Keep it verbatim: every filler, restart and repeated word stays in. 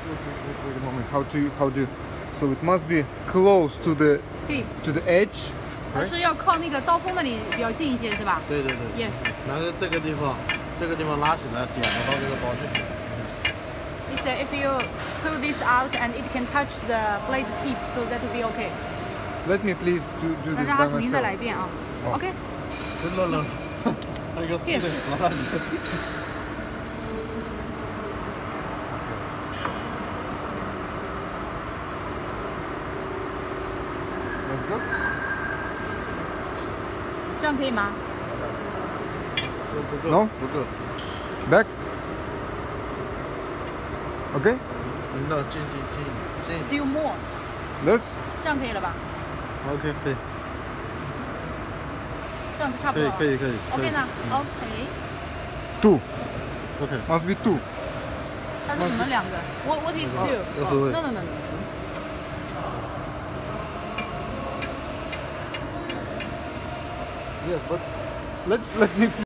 wait, wait a moment. How to how do? So it must be close to the tip to the edge. 它是要靠那个刀锋那里比较近一些，是吧？ 对对对。 Yes。 然后这个地方，这个地方拉起来，点得到这个刀具。 He said if you pull this out and it can touch the blade tip, so that will be okay. Let me please do do 那 this 让 by 他重新再来 myself. 一遍啊。 哦 OK。 冷冷，那个气得死了你。 Let's go. 这样可以吗？ 不够。 No? 不够。 Back. Okay. 领导进进进进。 Still more. Let's. 这样可以了吧？ OK 可以。 这样差不多了。 可以可以可以。 OK 呢 ？OK。 Two. OK。 Must be two. 但是你们两个 ，What What is two? 无所谓。 No no no no. Yes, but let let me.